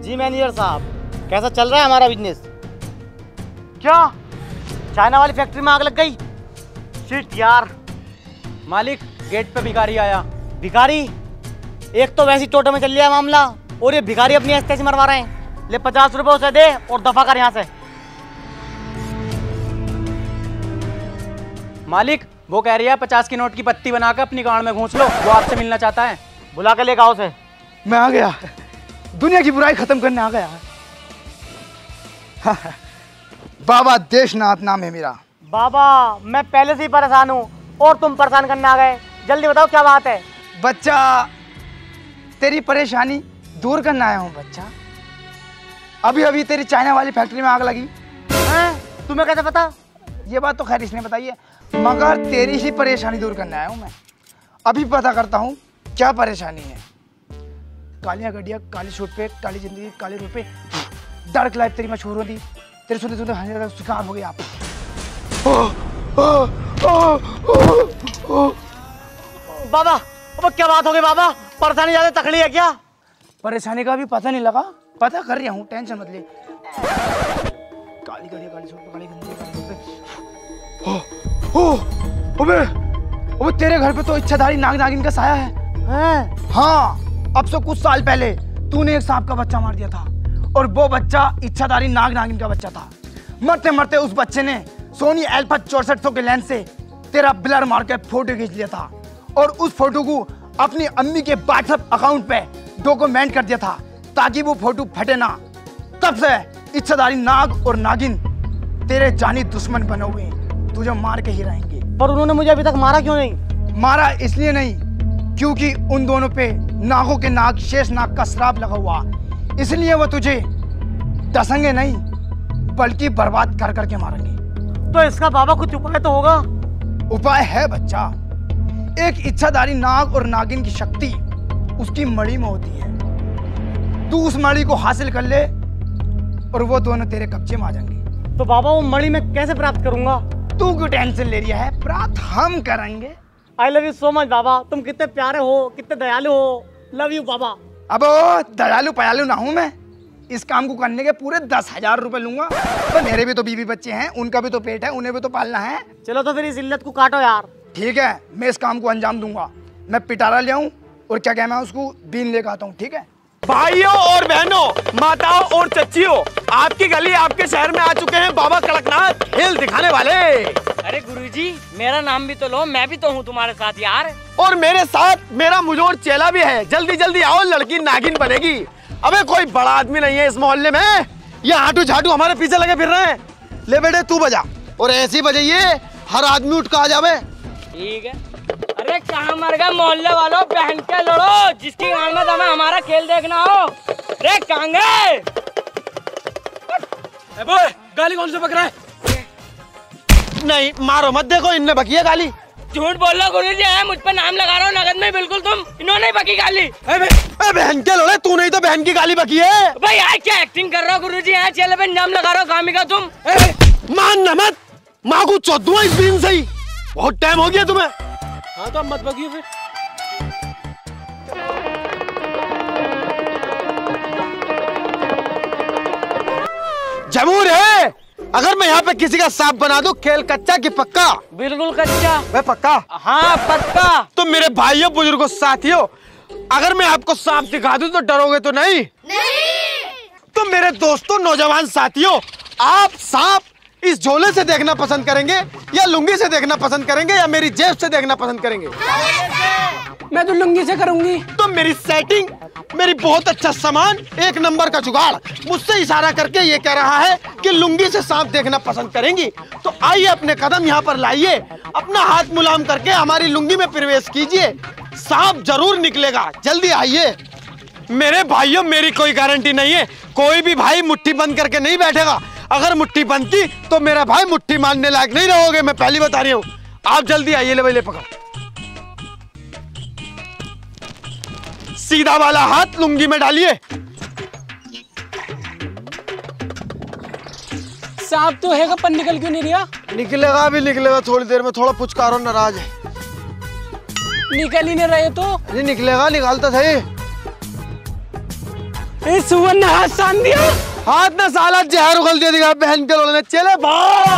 जी manager साहब, कैसा चल रहा है हमारा बिजनेस? क्या चाइना वाली फैक्ट्री में आग लग गई? शिट यार। मालिक, गेट पे भिखारी आया। भिखारी? एक तो वैसी टोटो में चल लिया मामला, और ये भिखारी अपनी हस्ते से मरवा रहे हैं। ले 50 रुपए उसे दे और दफा कर यहाँ से। मालिक, वो कह रही है 50 की नोट की पत्ती बनाकर अपनी गाड़ में घूंस लो, वो आपसे मिलना चाहता है। बुला के लेकर आओ उसे। मैं आ गया, दुनिया की बुराई खत्म करने आ गया। बाबा देशनाथ नाम है मेरा। बाबा, मैं पहले से ही परेशान हूँ और तुम परेशान करने आ गए। जल्दी बताओ क्या बात है। बच्चा, तेरी परेशानी दूर करना आया हूँ बच्चा। अभी अभी तेरी चाइना वाली फैक्ट्री में आग लगी। तुम्हें कैसे पता? ये बात तो खैर इसने बताई है, मगर तेरी ही परेशानी दूर करने आया हूँ मैं। अभी पता करता हूँ क्या परेशानी है। कालियाँ गड्डियाँ, काली शूट पे, काली जिंदगी, काले रूप पे, डार्क लाइफ तेरी मशहूर होती। तेरे सुनते सुनते हर जगह शिकार हो गए आप। बाबा, अब क्या बात हो गई बाबा? परेशानी ज्यादा तकड़ी है क्या? परेशानी का भी पता नहीं लगा, पता कर रहा हूँ, टेंशन मत ले। काली गड्डियाँ, काली शूट पे, काली जिंदगी, काले रूप पे। अबे तेरे घर पे तो इच्छाधारी नाग नागिन का साया है। हाँ, अब से कुछ साल पहले तूने एक सांप का बच्चा मार दिया था, और वो बच्चा इच्छाधारी नाग नागिन का बच्चा था। मरते मरते उस बच्चे ने सोनी अल्फा 6400 के लेंस से तेरा ब्लर मार के फोटो खींच लिया था, और उस फोटो को अपनी अम्मी के व्हाट्सएप अकाउंट पे डॉक्यूमेंट कर दिया था ताकि वो फोटो फटे ना। तब से इच्छाधारी नाग और नागिन तेरे जानी दुश्मन बने हुए हैं, तुझे मार के ही रहेंगे। पर उन्होंने मुझे अभी तक मारा क्यों नहीं? मारा इसलिए नहीं क्योंकि उन दोनों पे नागों के नाग शेष नाग का श्राप लगा हुआ, इसलिए वो तुझे डसेंगे नहीं बल्कि बर्बाद कर करके मारेंगे। तो इसका बाबा कुछ उपाय तो होगा? उपाय है बच्चा। एक इच्छाधारी नाग और नागिन की शक्ति उसकी मणि में होती है। तू उस मणि को हासिल कर ले और वो दोनों तेरे कब्जे में आ जाएंगे। तो बाबा वो मणि मैं कैसे प्राप्त करूंगा? तू क्यों टेंशन ले रहा है, प्राप्त हम करेंगे। I love you so much बाबा, तुम कितने प्यारे हो, कितने दयालु हो। लव यू बाबा। अब दयालु पयालु ना हूं मैं, इस काम को करने के पूरे 10,000 रुपए लूंगा। तो मेरे भी तो बीवी बच्चे हैं, उनका भी तो पेट है, उन्हें भी तो पालना है। चलो तो फिर इस इल्लत को काटो यार। ठीक है, मैं इस काम को अंजाम दूंगा। मैं पिटारा ले आऊं और क्या कहना है उसको, बीन लेकर आता हूँ। ठीक है भाइयों और बहनों, माताओं और चच्चियों, आपकी गली आपके शहर में आ चुके हैं बाबा कड़कनाथ खेल दिखाने वाले। अरे गुरुजी, मेरा नाम भी तो लो, मैं भी तो हूँ तुम्हारे साथ यार। और मेरे साथ मेरा मुजोर चेला भी है। जल्दी जल्दी आओ, लड़की नागिन बनेगी। अबे कोई बड़ा आदमी नहीं है इस मोहल्ले में, ये आटू झाटू हमारे पीछे लगे फिर रहे हैं। ले बेटे तू बजा, और ऐसे ही बजाइए, हर आदमी उठ कर आ जावे। ठीक है। अरे कहाँ मर गए मोहल्ले वालों, बहन के लड़ो, जिसकी गांड में दम है हमारा खेल देखना हो। अरे कहाँ गए? गाली कौन से बक रहा है? नहीं मारो मत, देखो इनने बकी है गाली। झूठ बोल लो गुरुजी, मुझ पे नाम लगा रहा हो नगद में, बिल्कुल तुम। इन्होंने बकी गाली। बहन के लड़े, तू नहीं तो बहन की गाली बकी है। भाई यार क्या एक्टिंग कर रहे हो गुरुजी, यहाँ चेले पे नाम लगा रहे हो कामी का तुम। मान न मत, माँ को चौदुआ इस बीन से ही। बहुत टाइम हो गया तुम्हें। हाँ तो अब मत बकियो फिर। जमूर है, अगर मैं यहाँ पे किसी का सांप बना दूं, खेल कच्चा की पक्का? बिल्कुल कच्चा। मैं पक्का? हाँ पक्का। तो मेरे भाइयों बुजुर्गों साथियों, अगर मैं आपको सांप दिखा दूं तो डरोगे तो नहीं? तो मेरे दोस्तों नौजवान साथियों, आप सांप इस झोले से देखना पसंद करेंगे या लुंगी से देखना पसंद करेंगे या मेरी जेब से देखना पसंद करेंगे? मैं तो लुंगी से करूंगी। तो मेरी सेटिंग, मेरी बहुत अच्छा सामान, एक नंबर का जुगाड़ मुझसे इशारा करके ये कह रहा है कि लुंगी से सांप देखना पसंद करेंगी। तो आइए अपने कदम यहाँ पर लाइए, अपना हाथ मुलायम करके हमारी लुंगी में प्रवेश कीजिए, सांप जरूर निकलेगा। जल्दी आइए। मेरे भाइयों, मेरी कोई गारंटी नहीं है, कोई भी भाई मुट्ठी बंद करके नहीं बैठेगा। अगर मुट्ठी बंद की तो मेरा भाई मुट्ठी मारने लायक नहीं रहोगे, मैं पहली बता रही हूँ। आप जल्दी आइए। ले भाई, ले पकड़। सीधा वाला हाथ लुंगी में डालिए। सांप तो है, पर निकल क्यों नहीं रहा? निकलेगा भी निकलेगा थोड़ी देर में, थोड़ा पुचकारो नाराज है। निकल ही नहीं रहे तो? नहीं निकलेगा, निकालता सही। इस सुवन ने हाथ सान दिया। हाथ ना साला जहर उगल दिया दिखा बहन के लोगों ने। चले भाग।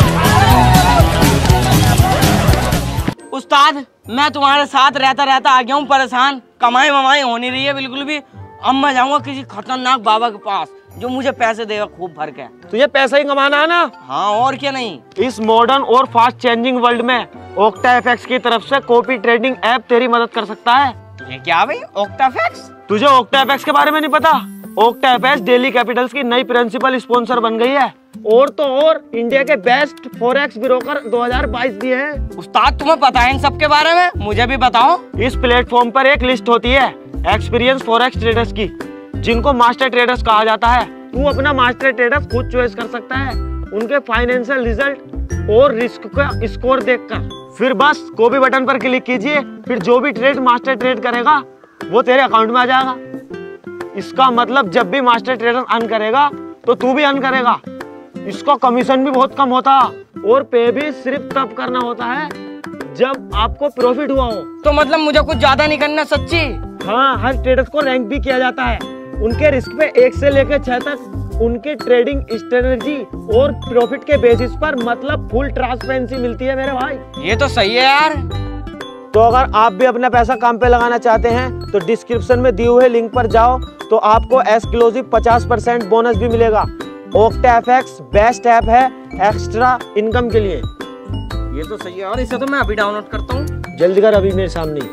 उस्ताद मैं तुम्हारे साथ रहता रहता आ गया हूँ परेशान। कमाई वमाई हो नहीं रही है बिल्कुल भी। अब मैं जाऊंगा किसी खतरनाक बाबा के पास जो मुझे पैसे देगा खूब भर के। तुझे पैसा ही कमाना है ना? हाँ और क्या नहीं। इस मॉडर्न और फास्ट चेंजिंग वर्ल्ड में OctaFX की तरफ से कॉपी ट्रेडिंग ऐप तेरी मदद कर सकता है। ये क्या भाई OctaFX? तुझे OctaFX के बारे में नहीं पता? OctaFX डेली कैपिटल्स की नई प्रिंसिपल स्पॉन्सर बन गई है और तो और इंडिया के बेस्ट फॉरेक्स ब्रोकर 2022 भी है। उस्ताद तुम्हें पता है इन सब के बारे में? मुझे भी बताओ। इस प्लेटफॉर्म पर एक लिस्ट होती है एक्सपीरियंस फॉरेक्स ट्रेडर्स की, जिनको मास्टर ट्रेडर्स कहा जाता है। तू अपना मास्टर ट्रेडर्स खुद चॉइस कर सकता है उनके फाइनेंशियल रिजल्ट और रिस्क का स्कोर देखकर। फिर बस कॉपी बटन पर क्लिक कीजिए, फिर जो भी ट्रेड मास्टर ट्रेड करेगा वो तेरे अकाउंट में आ जाएगा। इसका मतलब जब भी मास्टर ट्रेडर अर्न करेगा तो तू भी अर्न करेगा। इसका कमीशन भी बहुत कम होता और पे भी सिर्फ तब करना होता है जब आपको प्रॉफिट हुआ हो। तो मतलब मुझे कुछ ज्यादा नहीं करना सच्ची? हाँ, हर ट्रेडर्स को रैंक भी किया जाता है। उनके रिस्क पे 1 से लेकर 6 तक उनके ट्रेडिंग स्ट्रेटजी और प्रॉफिट के बेसिस पर मतलब फुल ट्रांसपेरेंसी मिलती है मेरे भाई। ये तो सही है यार। तो अगर आप भी अपना पैसा काम पे लगाना चाहते हैं तो डिस्क्रिप्शन में दिए हुए लिंक पर जाओ तो आपको एक्सक्लूसिव 50% बोनस भी मिलेगा। OctaFX बेस्ट ऐप है एक्स्ट्रा इनकम के लिए। ये तो सही है और इसे तो मैं अभी डाउनलोड करता हूँ। जल्दी कर, अभी मेरे सामने।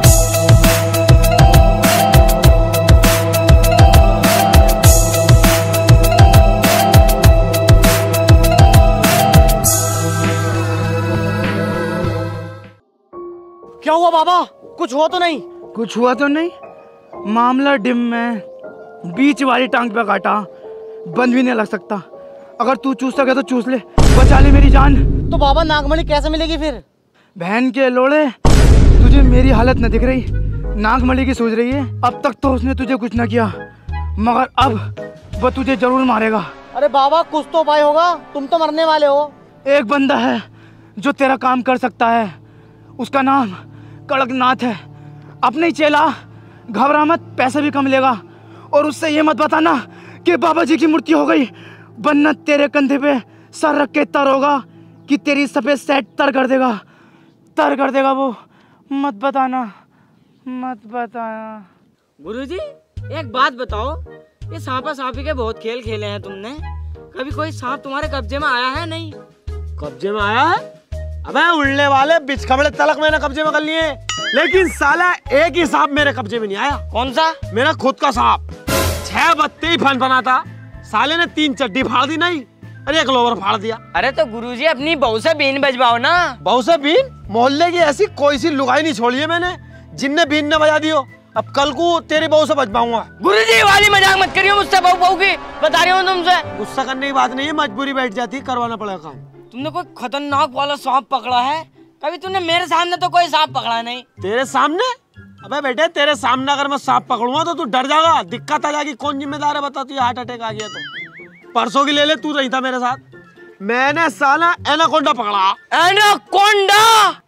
क्या हुआ बाबा? कुछ हुआ तो नहीं? कुछ हुआ तो नहीं, मामला डिम में बीच वाली टांग पे काटा, बंद भी नहीं लग सकता। अगर तू चूस सके तो चूस ले, बचा ले मेरी जान। तो बाबा नागमणि कैसे मिलेगी फिर? बहन के लोड़े, तुझे मेरी हालत न दिख रही? नागमणि की सूझ रही है। अब तक तो उसने तुझे कुछ न किया, मगर अब वो तुझे जरूर मारेगा। अरे बाबा कुछ तो उपाय होगा, तुम तो मरने वाले हो। एक बंदा है जो तेरा काम कर सकता है, उसका नाम कड़कनाथ है। अपने ही चेला, घबरा मत, पैसे भी कम लेगा। और उससे ये मत बताना कि बाबा जी की मूर्ति हो गई, वरना तेरे कंधे पे सर रख के तर होगा कि तेरी सफेद सेट तर कर देगा वो। मत बताना, मत बताना। गुरुजी एक बात बताओ, ये सांपा सांपी के बहुत खेल खेले हैं तुमने, कभी कोई सांप तुम्हारे कब्जे में आया है? नहीं। कब्जे में आया है? अबे उड़ने वाले बिचखबड़े तलक मैंने कब्जे में कर लिए, लेकिन साला एक ही सांप मेरे कब्जे में नहीं आया। कौन सा? मेरा खुद का सांप। 6 बत्ते ही फन था, साले ने 3 चड्डी फाड़ दी नहीं, अरे 1 लोवर फाड़ दिया। अरे तो गुरुजी अपनी बहू से बीन बजवाओ ना। बहू से बीन? मोहल्ले की ऐसी कोई सी लुगाई नहीं छोड़ी है मैंने जिनने बीन न बजा दियो। अब कल को तेरी बहू से बजवाऊंगा। गुरुजी वाली मजाक मत करियो मुझसे, बहू की बता रही हूँ तुमसे। गुस्सा करने की बात नहीं है, मजबूरी बैठ जाती, करवाना पड़ेगा काम। तुमने कोई खतरनाक वाला सांप पकड़ा है? कभी तुमने मेरे सामने तो कोई सांप पकड़ा नहीं। तेरे सामने? अबे बेटे तेरे सामने अगर मैं सांप पकड़ूंगा तो तू डर जाएगा, दिक्कत आ जाएगी। कौन जिम्मेदार है बता? तुझे हार्ट अटैक आ गया तो परसों की ले ले, तू रही था मेरे साथ। मैंने साला एनाकोंडा पकड़ा। एनाकोंडा?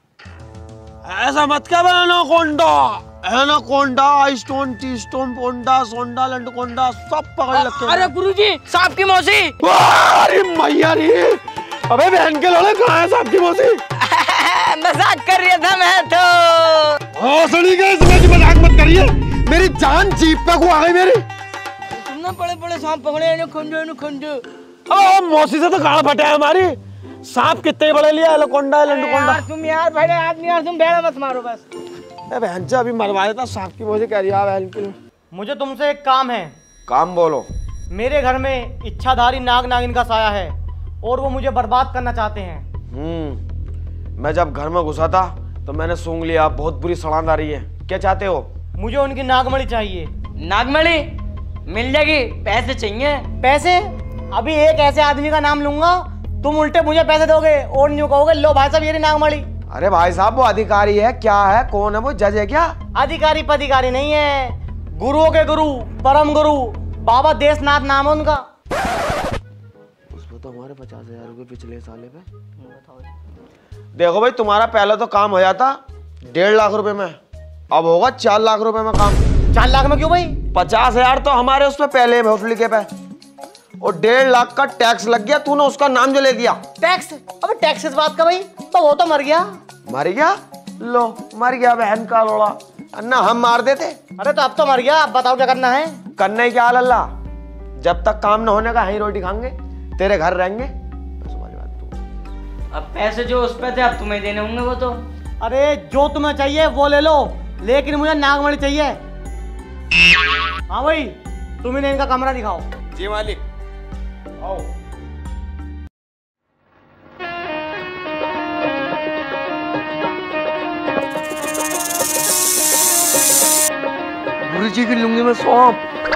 ऐसा मत क्या एनाकोंडा, एनाकोंडा, स्टोन टी स्टोन पोंडा सोंडा लंडकोंडा सब पकड़ रखे। अरे गुरुजी सांप की मौसी। अरे मैया रे, अबे बहन के लोड़े कहाँ है सांप की मौसी? मजाक कर रहा था मैं तो। सुनी गई, इसमें मजाक मत करिए, मेरी जान जीप पे को आ गई मेरी। तुमने बड़े बड़े सांप पकड़े, एनाकोंडा। मौसी से तो गाड़ फटे है हमारी। सांप कितने बड़े लिया, एनाकोंडा लंडकोंडा। तुम यार बड़े आदमी यार, तुम भेड़ा मत मारो बस। बहन से अभी मरवा देता सांप की मौसी कह रही है बहन की। मुझे तुमसे एक काम है। काम बोलो। मेरे घर में इच्छाधारी नाग नागिन का साया है और वो मुझे बर्बाद करना चाहते हैं। मैं जब घर में घुसा था तो मैंने सूंघ लिया, बहुत बुरी सड़ांध आ रही है। क्या चाहते हो? मुझे उनकी नागमणि चाहिए। नागमणि मिल जाएगी, पैसे चाहिए। पैसे? अभी एक ऐसे आदमी का नाम लूंगा, तुम उल्टे मुझे पैसे दोगे और न्यू कहोगे लो भाई साहब ये नागमणि। अरे भाई साहब वो अधिकारी है, क्या है, कौन है वो, जज है क्या? अधिकारी पदिकारी नहीं है, गुरुओं के गुरु, परम गुरु बाबा देशनाथ नाम है उनका। उसमें तो हमारे 50,000 रुपए पिछले साले पे। देखो भाई तुम्हारा पहले तो काम हो जाता 1.5 लाख रुपए में, अब होगा 4 लाख रुपए में काम। 4 लाख में क्यों भाई? 50,000 तो हमारे उस पे पहले है भोसड़ी पे, और 1.5 लाख का टैक्स लग गया। तूने उसका नाम जो ले दिया। टैक्स? अबे टैक्स किस बात का भाई? तो वो तो मर गया। मर गया? लो मर गया बहन का लोड़ा। अन्ना हम मार देते। अरे तो अब तो मर गया, अब बताओ क्या करना है? करने क्या अल्लाह, जब तक काम न होने का यहीं रोटी खाएंगे, तेरे घर रहेंगे। अब पैसे जो उस पे थे अब तुम्हें देने होंगे वो तो। अरे जो तुम्हें चाहिए वो ले लो, लेकिन मुझे नागमणि चाहिए। हाँ भाई, तुम ही इनका कमरा दिखाओ। जी मालिक। आओ। गुरुजी की लुंगी में सौंप।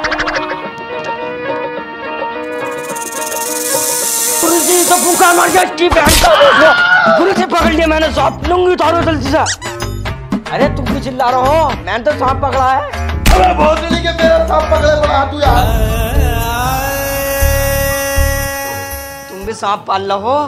गुरुजी तो भूखा मर गया इसकी बहन का। गुरुजी पकड़ लिया मैंने, सांप लूंगी उतारो जल्दी से। अरे तुम भी चिल्ला रहे हो, मैंने तो सांप पकड़ा है। अरे बहुत नहीं कि मेरा सांप पकड़े पड़ा तू यार। तुम भी सांप पाल लो।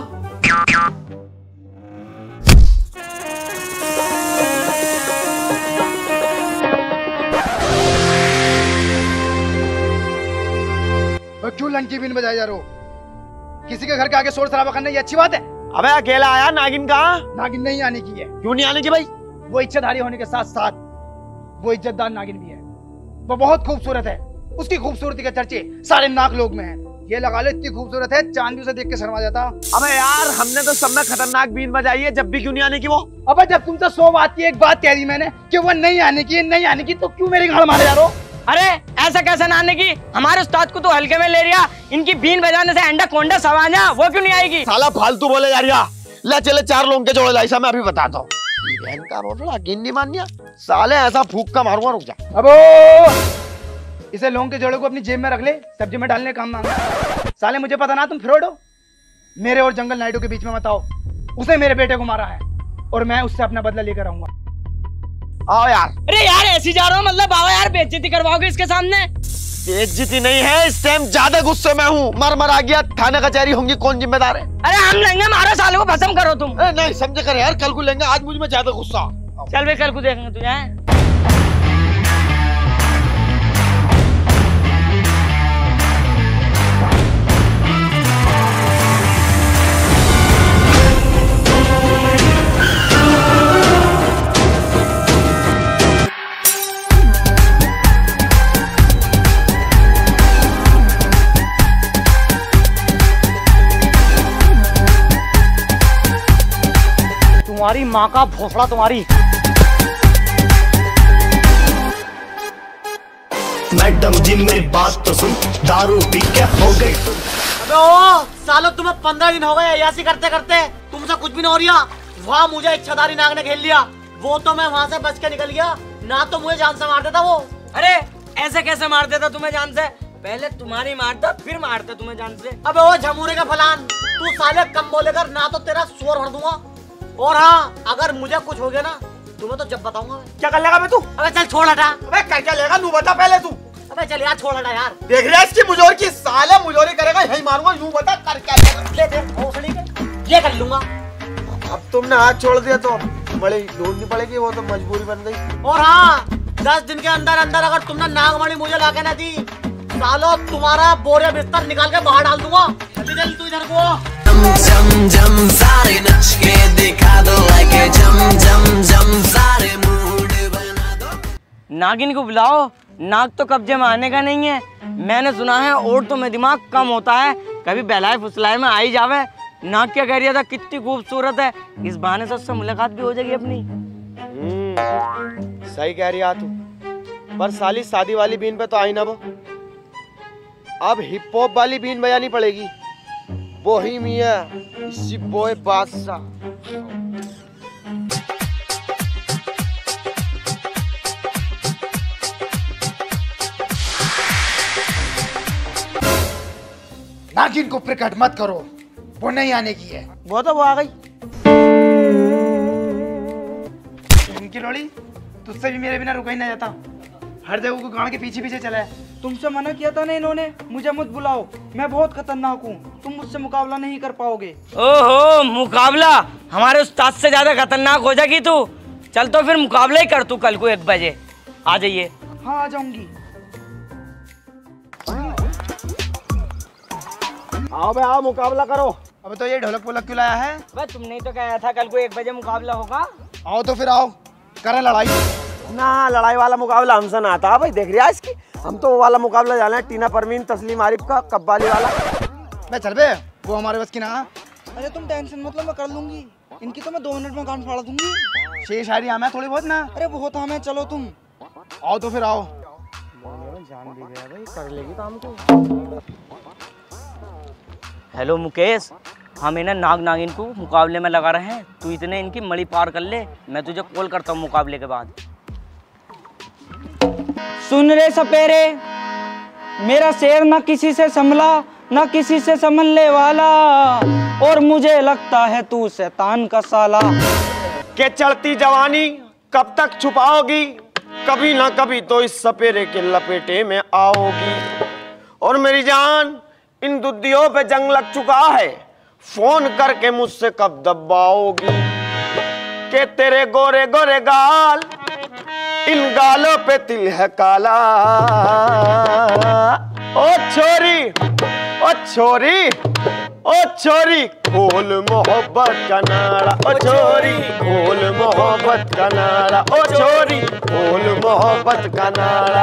क्यों लंकी बीन बजाए जा रहे हो? किसी के घर के आगे शोर शराबा करना ये अच्छी बात है? अबे अकेला आया, नागिन कहाँ? नागिन नहीं आने की है। क्यों नहीं आने की भाई? वो इच्छाधारी होने के साथ साथ वो इज्जतदार नागिन भी है। वो बहुत खूबसूरत है, उसकी खूबसूरती के चर्चे सारे नाग लोग में हैं। ये लगा लो इतनी खूबसूरत है, चांद भी उसे देख के शर्मा जाता। अबे यार हमने तो सब में खतरनाक बीन बजाई है, जब भी क्यों नहीं आने की वो? अबे जब तुमसे 100 बात की एक बात कह दी मैंने कि वो नहीं आने की, तो क्यों मेरी गाड़ मारे जा रहे हो? अरे ऐसा कैसे ना आने की? हमारे उस्ताद को तो हल्के में ले लिया, इनकी बीन बजाने से अंडा कोंडा सवाना, वो क्यों नहीं आएगी? साला फालतू बोले जा रहा। ले चले 4 लोगों के जोड़े लाइसा, मैं अभी बताता हूँ। बहन का रोड़ा गिन नहीं मानिया साले, ऐसा फूक का मारूंगा, रुक जा। अबो इसे लोगों के जोड़े को अपनी जेब में रख ले, सब्जी में डालने काम मांगा। साले मुझे पता ना तुम फ्रॉड हो। मेरे और जंगल नायडू के बीच में बताओ, उसने मेरे बेटे को मारा है और मैं उससे अपना बदला लेकर आऊंगा। आओ यार। अरे यार ऐसी जा रहा हूँ, मतलब बाबा यार बेइज्जती करवाओगे इसके सामने? बेइज्जती नहीं है, इस टाइम ज्यादा गुस्से में हूँ। मर आ गया, थाना कचहरी होंगी, कौन जिम्मेदार है? अरे हम लेंगे, मारो साले को, भस्म करो तुम। नहीं समझे कर यार, कल को लेंगे, आज मुझ में ज्यादा गुस्सा। चल भाई कल को देखेंगे तुझे। तुम्हारी माँ का भोसड़ा तुम्हारी। मैडम जी मेरी बात तो सुन, दारू पी के हो गई। अबे ओ सालो, तुम्हें 15 दिन हो गए अय्यासी करते करते, तुमसे कुछ भी नहीं हो रहा। वहाँ मुझे इच्छाधारी नाग ने घेर लिया, वो तो मैं वहाँ से बच के निकल गया, ना तो मुझे जान से मार देता वो। अरे ऐसे कैसे मार देता तुम्हें जान से? पहले तुम्हारी मारता फिर मारता तुम्हें जान से। अबे ओ झमूरे का फलान, तू साले कम बोलेकर, ना तो तेरा स्वर भर दूंगा, और हाँ अगर मुझे कुछ हो गया ना तुम्हें तो जब बताऊंगा मैं। क्या कर लेगा मैं तू? अबे चल छोड़ हटा। अबे क्या लेगा तू बता पहले तू। अबे चल यार छोड़ हटा यार। देख रहा है इसकी मुजोर की, साले मुजोरी करेगा यही मारूंगा, यूं बता कर क्या लेगा? ले दे भोसड़ी के, ये कर लूंगा। अब तुमने हाथ छोड़ दिया तो बड़ी ढूंढनी पड़ेगी, वो तो मजबूरी बन गई। और हाँ 10 दिन के अंदर अंदर अगर तुमने नागमणि मुझे लाके ना दी, सालो तुम्हारा बोरे बिस्तर निकाल के बाहर डाल दूंगा। जल्दी जल्दी तू इधर को। जम जम सारे नच के दिखा दो, लाइक जम जम जम सारे मूड बना दो। नागिन को बुलाओ, नाग तो कब्जे में आने का नहीं है। मैंने सुना है औरतों में दिमाग कम होता है, कभी बहलाए फुसलाए में आई जावे। नाग क्या कह रही था, कितनी खूबसूरत है, इस बहाने से उससे मुलाकात भी हो जाएगी अपनी। सही कह रही है तू, पर साली शादी वाली बीन पे तो आई ना वो, अब हिप हॉप वाली बीन बजानी पड़ेगी। वो ही मियां इसी बॉय बादशाह। नागिन को प्रकट मत करो, वो नहीं आने की है। वो तो वो आ गई। इनकी लोड़ी तुझसे भी मेरे बिना रुका ही ना जाता, हर जगह को गांव के पीछे पीछे चला है। तुमसे मना किया था ना इन्होंने, मुझे मत बुलाओ, मैं बहुत खतरनाक हूँ, तुम मुझसे मुकाबला नहीं कर पाओगे। ओहो मुकाबला, हमारे उस्ताद से ज्यादा खतरनाक हो जाएगी तू। चल तो फिर मुकाबला ही कर तू कल को 1 बजे आ जाइए। हाँ, आ जाऊंगी। आओ बे आओ, मुकाबला करो। अब तो ये ढोलक पोलक क्यों लाया है? भाई तुमने ही तो कहा था कल को 1 बजे मुकाबला होगा। आओ तो फिर आओ, करें लड़ाई। ना लड़ाई वाला मुकाबला हमसे ना आता भाई, देख रहा है इसकी। हम तो वो वाला मुकाबला जाना है, टीना परवीन तस्लीम आरिफ का कब्बाली वाला। मैं चल बे, वो हमारे बस की ना। अरे तुम टेंशन मत लो, मैं कर लूंगी। इनकी तो मैं 2 मिनट में कान फाड़ दूंगी। शेर शायरी हमें थोड़ी बहुत ना। अरे बहुत हमें, चलो तुम। आओ तो फिर आओ। जान भी गया भाई, कर लेगी काम को। हेलो मुकेश, हम इन्हें नाग नागिन को मुकाबले में लगा रहे हैं। तू इतने इनकी मड़ी पार कर ले, मैं तुझे कॉल करता हूँ मुकाबले के बाद। सुन रे सपेरे, मेरा शेर ना किसी से संभला ना किसी से संभलने वाला, और मुझे लगता है तू शैतान का साला। के चढ़ती जवानी कब तक छुपाओगी, कभी ना कभी तो इस सपेरे के लपेटे में आओगी। और मेरी जान, इन दुद्धियों पे जंग लग चुका है, फोन करके मुझसे कब दबाओगी। के तेरे गोरे गोरे गाल, इन गालों पे तिल है काला। ओ छोरी, ओ छोरी, ओ छोरी, खोल मोहब्बत का नारा। ओ छोरी, खोल मोहब्बत का नारा। ओ छोरी, खोल मोहब्बत का नारा।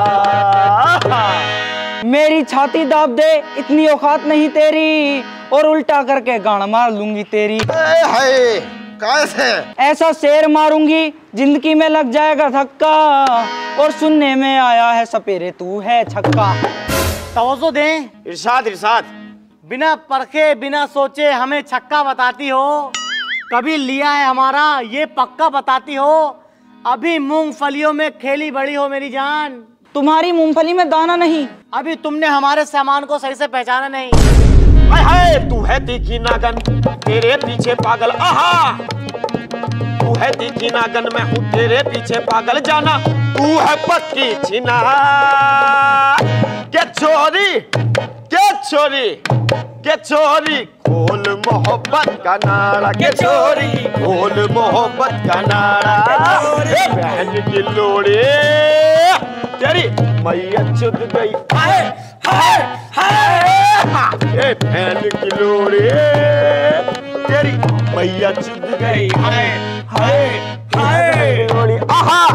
मेरी छाती दाब दे, इतनी औकात नहीं तेरी, और उल्टा करके गाड़ मार लूंगी तेरी। हाय कैसे? ऐसा शेर मारूंगी जिंदगी में लग जाएगा धक्का, और सुनने में आया है सपेरे तू है छक्का। तवज्जो दें। इरशाद इरशाद। बिना परखे बिना सोचे हमें छक्का बताती हो, कभी लिया है हमारा ये पक्का बताती हो। अभी मूंगफलियों में खेली बड़ी हो मेरी जान, तुम्हारी मूंगफली में दाना नहीं। अभी तुमने हमारे सामान को सही से पहचाना नहीं। हाय हाय, तू है तीखी नागन, तेरे पीछे पागल। आहा, तू है तीखी नागन, मैं हूँ तेरे पीछे पागल। जाना तू है पक्की छिना। क्या छोरी, क्या छोरी, क्या छोरी, खोल मोहब्बत का नारा। क्या छोरी, खोल मोहब्बत का नारा। ए बहन की लोड़ी तेरी मैया चुद गई। हाय हाय हाय, ए बहन की लोड़ी तेरी मैया चुद गई। हाय हाय हाय लोड़ी। आहा,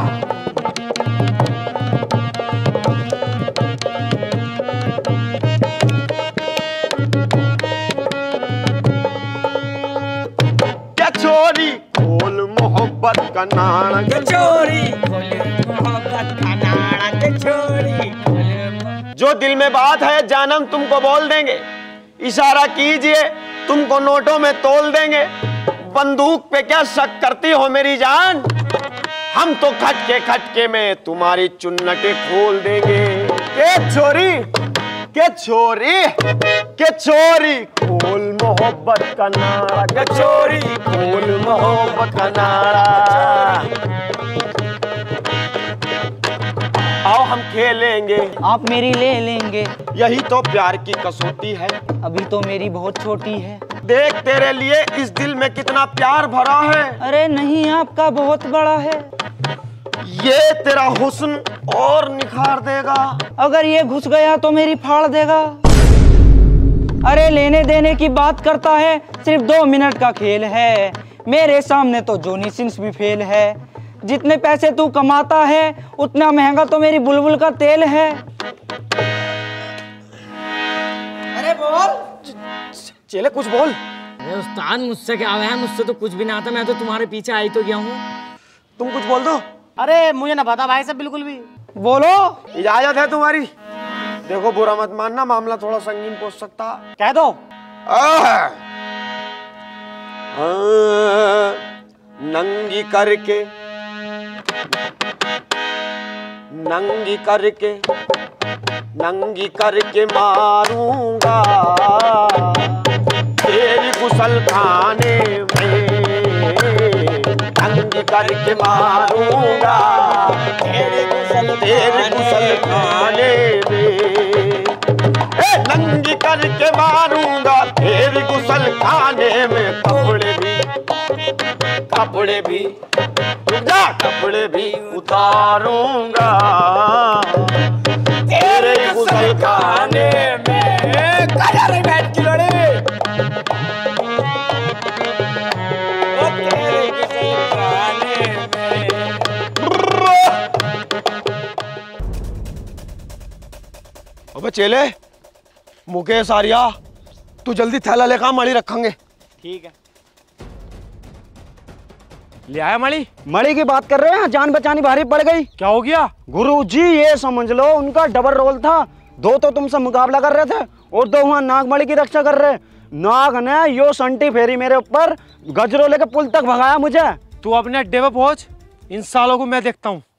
छोरी, खोल मोहब्बत का नारा। छोरी, मोहब्बत का नारा। छोरी, जो दिल में बात है जानम तुमको बोल देंगे। इशारा कीजिए तुमको नोटों में तोल देंगे। बंदूक पे क्या शक करती हो मेरी जान, हम तो खटके खटके में तुम्हारी चुन्नटें खोल देंगे। के छोरी, के छोरी, के छोरी, खोल मोहब्बत का नारा। के छोरी, खोल मोहब्बत का नारा। आओ हम खेलेंगे, आप मेरी ले लेंगे, यही तो प्यार की कसौटी है। अभी तो मेरी बहुत छोटी है। देख तेरे लिए इस दिल में कितना प्यार भरा है। अरे नहीं, आपका बहुत बड़ा है। ये तेरा हुस्न और निखार देगा। अगर ये घुस गया तो मेरी फाड़ देगा। अरे लेने देने की बात करता है, सिर्फ 2 मिनट का खेल है। मेरे सामने तो जॉनी सिंस भी फेल है। जितने पैसे तू कमाता है उतना महंगा तो मेरी बुलबुल का तेल है। अरे बोल। चेले कुछ बोल। अरे उस्ताद, मुझसे क्या है, मुझसे तो कुछ भी ना आता। मैं तो तुम्हारे पीछे आई तो गया हूँ। तुम कुछ बोल दो। अरे मुझे ना पता भाई साहब बिल्कुल भी। बोलो। इजाजत है तुम्हारी। देखो बुरा मत मानना, मामला थोड़ा संगीन पहुंच सकता। कह दो। नंगी करके, नंगी करके, नंगी करके मारूंगा तेरी गुसल खाने में। नंगी करके मारूंगा तेरी गुसल खाने में। नंगी करके मारूंगा तेरी गुसल खाने में। कपड़े भी, कपड़े भी, रुक जा कपड़े भी उतारूंगा तेरे गुसल खाने में। कहा रे बैठ की लोड़ी तेरे गुसल खाने में। अबे चेले मुकेश आर्या तू जल्दी थैला लेकर मणि रखेंगे। ठीक है। ले आया मणि? मणि की बात कर रहे हैं, जान बचानी भारी पड़ गई। क्या हो गया? गुरुजी ये समझ लो उनका डबल रोल था। दो तो तुमसे मुकाबला कर रहे थे और दो वहां नागमणि की रक्षा कर रहे। नाग ने यो संटी फेरी मेरे ऊपर गजरो लेके पुल तक भगाया मुझे। तू अपने अड्डे पे पहुंच, इन सालों को मैं देखता हूँ।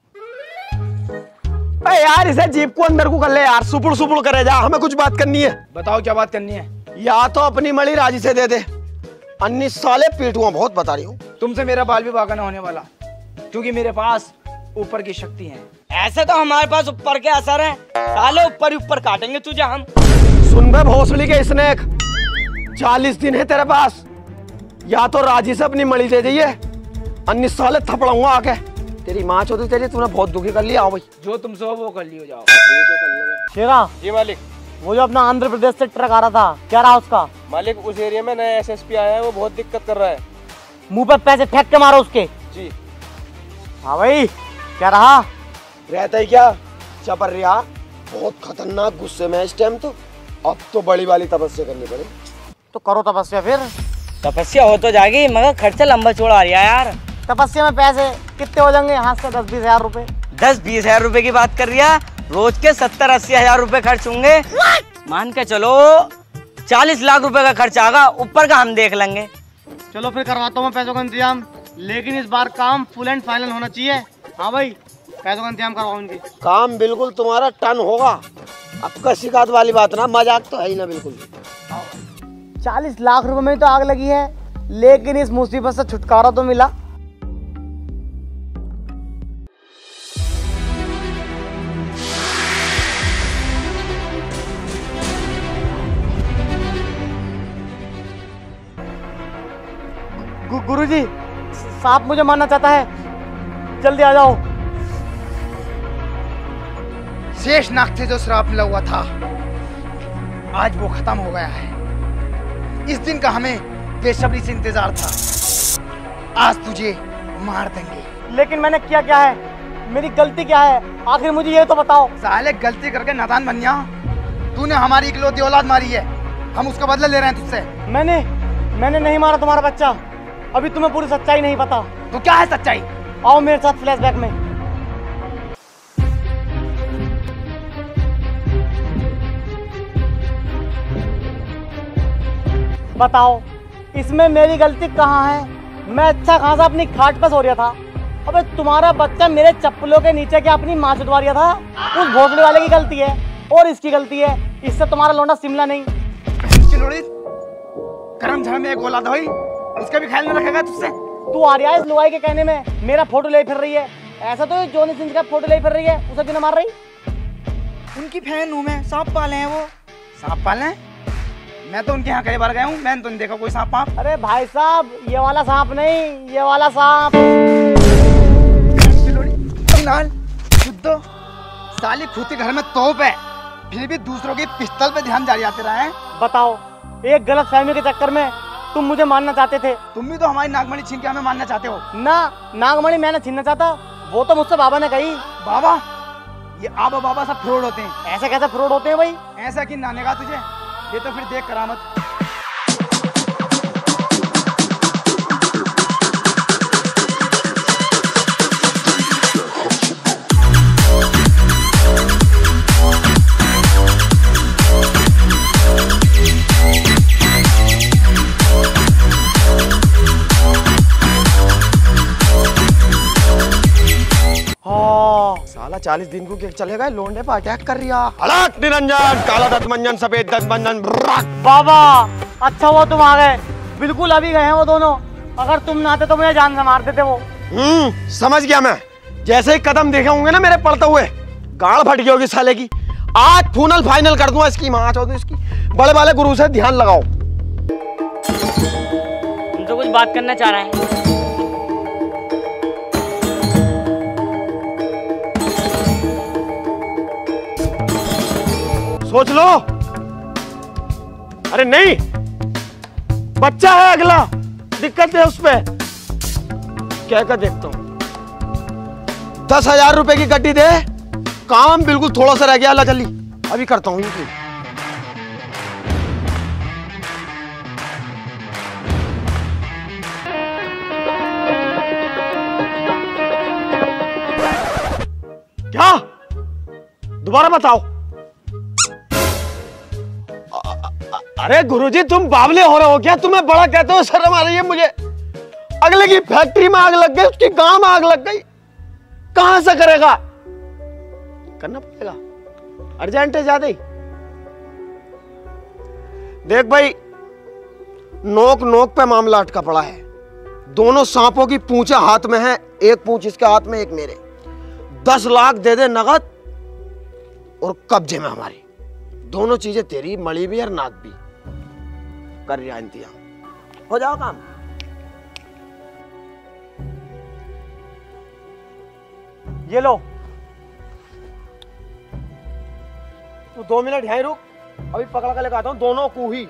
यार इसे जीप को अंदर को कर ले यार, सुपुड़ सुपुड़ करे जा, हमें कुछ बात करनी है। बताओ क्या बात करनी है? या तो अपनी मणि राजी से दे दे, अन्नी साले पीटुआ बहुत बता रही हूँ। तुमसे मेरा बाल विवाह नहीं होने वाला, क्योंकि मेरे पास ऊपर की शक्ति है। ऐसे तो हमारे पास ऊपर के असर है, साले ऊपर ही ऊपर काटेंगे तुझे हम। सुन बे भोसड़ी के स्नेक, 40 दिन है तेरे पास, या तो राजी से अपनी मणि दे जाइए, अन्नी साले थपड़ाऊंगा आके। तेरी माँ चौधरी तेरी तूने बहुत दुखी कर लिया। आओ भाई जो तुमसे हो वो कर लियो जाओ। शेरा जी मालिक। वो जो अपना आंध्र प्रदेश से ट्रक आ रहा था, क्या रहा उसका? मालिक उस एरिया में नया एसएसपी आया है, वो बहुत दिक्कत कर रहा है। मुंह पे पैसे फेंक के मारो उसके। जी हाँ भाई, क्या रहा? रहता ही क्या चपरिया, बहुत खतरनाक गुस्से में इस टाइम। तो अब तो बड़ी वाली तपस्या करनी पड़ेगी। तो करो तपस्या फिर। तपस्या हो तो जाएगी मगर खर्चा लंबा चौड़ा आ रहा है यार। तपस्या में पैसे कितने हो जाएंगे? हाथ से 10-20 हजार रुपए। 10-20 हजार रुपए की बात कर रिया, रोज के 70-80 हजार रुपए खर्च होंगे। मान के चलो 40 लाख रुपए का खर्च आएगा, ऊपर का हम देख लेंगे। चलो फिर करवाता हूँ मैं पैसों का इंतजाम, लेकिन इस बार काम फुल एंड फाइनल होना चाहिए। हाँ भाई, पैसों का इंतजाम करवाओ इनके। काम बिल्कुल तुम्हारा टन होगा। अब का शिकायत वाली बात ना, मजाक तो है ही ना बिल्कुल। 40 लाख रुपए में तो आग लगी है, लेकिन इस मुसीबत से छुटकारा तो मिला। गुरुजी, सांप मुझे मारना चाहता है, जल्दी आ जाओ। शेष नाग से जो श्राप मिला हुआ था, आज वो खत्म हो गया है। इस दिन का हमें बेसब्री से इंतजार था। आज तुझे मार देंगे। लेकिन मैंने किया क्या है? मेरी गलती क्या है? आखिर मुझे ये तो बताओ। साले गलती करके नादान बन गया। तूने हमारी इकलौती औलाद मारी है, हम उसका बदला ले रहे हैं तुझसे। मैंने नहीं मारा तुम्हारा बच्चा। अभी तुम्हें पूरी सच्चाई नहीं पता। तो क्या है सच्चाई? आओ मेरे साथ फ्लैशबैक में। बताओ इसमें मेरी गलती कहाँ है? मैं अच्छा खासा अपनी खाट पर सो रहा था, अबे तुम्हारा बच्चा मेरे चप्पलों के नीचे क्या अपनी माँ चुदवा रहा था। उस भोसले वाले की गलती है और इसकी गलती है, इससे तुम्हारा लौंडा शिमला नहीं। करम धर्म में एक औलाद हुई, उसका भी ख्याल नहीं रखेगा तुझसे। तू आ रहा है इस लुगाई के कहने में मेरा फोटो ले फिर रही है। ऐसा तो जॉनी सिंह का फोटो ले फिर रही है, उसे क्यों ना मार रही? उनकी फैन हूँ मैं। सांप पाले हैं वो। सांप पाले हैं? मैं तो उनके यहाँ कई बार गया हूँ, मैंने तो नहीं देखा कोई सांप पाप। अरे भाई साहब, ये वाला सांप नहीं, ये वाला सांप। शुद्धो साली खुद घर में तोप है, फिर भी दूसरों की पिस्तौल पे ध्यान जारी आते रहे। बताओ, एक गलत फहमी के चक्कर में तुम मुझे मारना चाहते थे। तुम भी तो हमारी नागमणि छीन के हमें मारना चाहते हो ना। नागमणि मैंने छीनना चाहता, वो तो मुझसे बाबा ने कही। बाबा? ये आबा बाबा सब फ्रॉड होते हैं। ऐसे कैसे फ्रॉड होते हैं भाई? ऐसा कि नाने का तुझे, ये तो फिर देख करामत। साला 40 दिन को चलेगा, लोंडे पर अटैक कर रिया। अलग निरंजन, काला दंत मंजन, सफेद दंत मंजन। बाबा अच्छा हुआ तुम आ गए, बिल्कुल अभी गए हैं वो दोनों। अगर तुम ना आते तो मुझे जान से मार देते वो। समझ गया मैं। जैसे ही कदम देखे होंगे ना मेरे पड़ते हुए, गाड़ फट गई होगी साले की। आज फूनल फाइनल कर दूंगा इसकी माँ चौधरी इसकी। बड़े वाले गुरु से ध्यान लगाओ। तुमसे कुछ बात करना चाह रहे हैं। सोच लो। अरे नहीं, बच्चा है अगला, दिक्कत है उस पे। क्या कर देखता हूं। 10,000 रुपए की गड्डी दे, काम बिल्कुल थोड़ा सा रह गया। अल्लाह जल्दी अभी करता हूं। क्या? दोबारा बताओ। अरे गुरुजी तुम बावले हो रहे हो क्या? तुम्हें बड़ा कहते हो, शर्म आ रही है मुझे। अगले की फैक्ट्री में आग लग गई, उसकी गांव में आग लग गई, कहां से करेगा? करना पड़ेगा, अर्जेंट है ज्यादा ही। देख भाई, नोक नोक पे मामला अटका पड़ा है। दोनों सांपों की पूंछें हाथ में है, एक पूंछ इसके हाथ में, एक मेरे। 10 लाख दे दे नगद और कब्जे में हमारी। दोनों चीजें तेरी, मणि भी और नाक भी। कर रहा इंतजाम, हो जाओ काम। ये लो, तू 2 मिनट यहीं रुक, अभी पकड़ कर लेकर आता हूं दोनों को ही।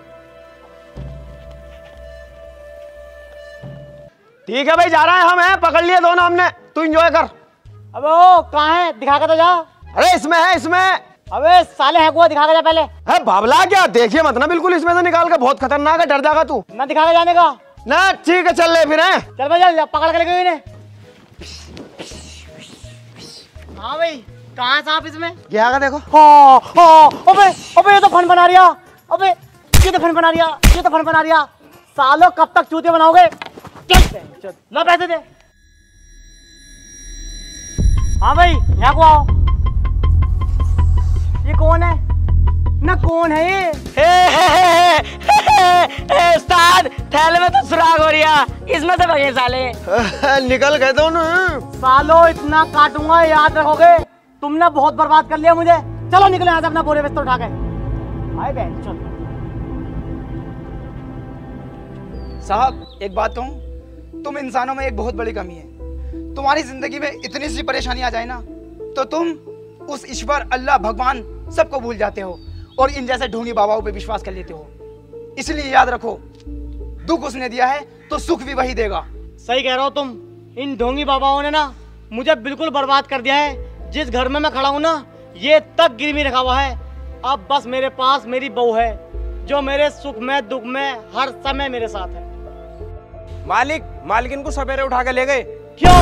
ठीक है भाई, जा रहे हैं हम, हैं पकड़ लिए दोनों हमने, तू एंजॉय कर। अबे ओ कहाँ है? दिखा के तो जा। अरे इसमें है, इसमें। अबे साले है को दिखा के जा पहले। है बाबला क्या? देखिए मत ना बिल्कुल इसमें से निकाल के, बहुत खतरनाक है, डर जाएगा तू। ना दिखा के जाने का ना। ठीक है चल ले फिर। है चल भाई, चल पकड़ के लेके इन्हें। हाँ भाई, कहाँ है सांप इसमें? क्या आगा देखो। हाँ हाँ, अबे अबे ये तो फन बना रिया। अबे ये तो फन बना रिया, ये तो फन बना रिया। सालों कब तक चूतिया बनाओगे? चल लो पैसे दे। हाँ भाई यहाँ को आओ। ये कौन है? ना कौन है ये? उस्ताद, थैले में तो सुराग हो रहा, इसमें से भगे साले। निकल गए दोनों। सालों इतना काटूंगा, याद रखोगे। तुमने बहुत बर्बाद कर लिया मुझे। चलो निकलो यहाँ से अपना बोरे बिस्तर उठा के। आए बहन चल। साहब एक बात कहूँ, तुम इंसानों में एक बहुत बड़ी कमी है। तुम्हारी जिंदगी में इतनी सी परेशानी आ जाए ना, तो तुम उस ईश्वर, अल्लाह, भगवान सबको भूल जाते हो और इन जैसे ढोंगी बाबाओं पे विश्वास कर लेते हो। इसलिए याद रखो, दुख उसने दिया है तो सुख भी वही देगा। सही कह रहे हो तुम। इन ढोंगी बाबाओं ने ना मुझे बिल्कुल बर्बाद कर दिया है। जिस घर में मैं खड़ा हूँ ना, ये तक गिरवी रखा हुआ है। अब बस मेरे पास मेरी बहू है, जो मेरे सुख में दुख में हर समय मेरे साथ है। मालिक इनको सवेरे उठा के ले गए। क्यों?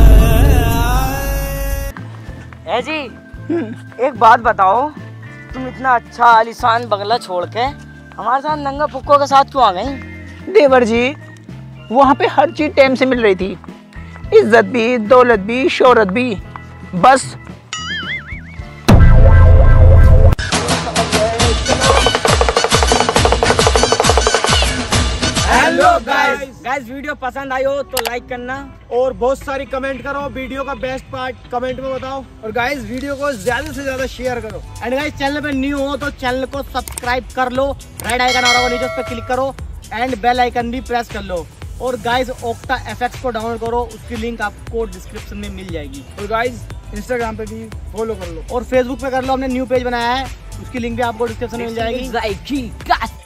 है जी, एक बात बताओ, तुम इतना अच्छा आलीशान बंगला छोड़ के हमारे साथ नंगा फुक्को के साथ क्यों आ गई? देवर जी, वहाँ पे हर चीज टाइम से मिल रही थी। इज्जत भी, दौलत भी, शोहरत भी। बस हेलो गाइस, वीडियो पसंद आई हो तो लाइक करना और बहुत सारी कमेंट करो। वीडियो का बेस्ट पार्ट कमेंट में बताओ। और गाइस वीडियो को ज्यादा से ज्यादा शेयर करो। एंड गाइस, चैनल पे न्यू हो तो चैनल को सब्सक्राइब कर लो। रेड आइकन आ रहा होगा नीचे, उस पर क्लिक करो एंड बेल आइकन भी प्रेस कर लो। और गाइस, ओक्टा एफएक्स को डाउनलोड करो, उसकी लिंक आपको डिस्क्रिप्शन में मिल जाएगी। और गाइस, इंस्टाग्राम पे भी फॉलो कर लो और फेसबुक पे कर लो, हमने न्यू पेज बनाया है, उसकी लिंक भी आपको डिस्क्रिप्शन में मिल जाएगी।